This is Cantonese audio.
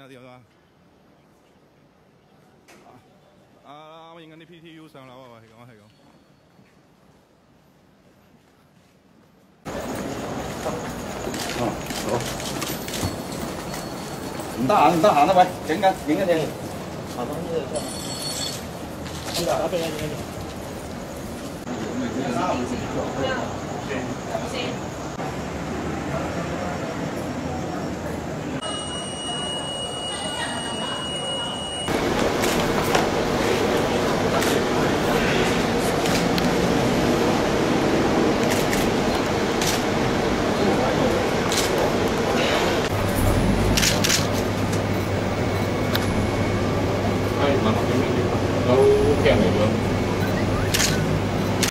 有電話。啱影緊啲 PTU 上樓啊！喂，係咁係咁。 好。唔得閒啦，喂，影緊你。啊，咁呢度真係。打俾你。 都驚嚟咗。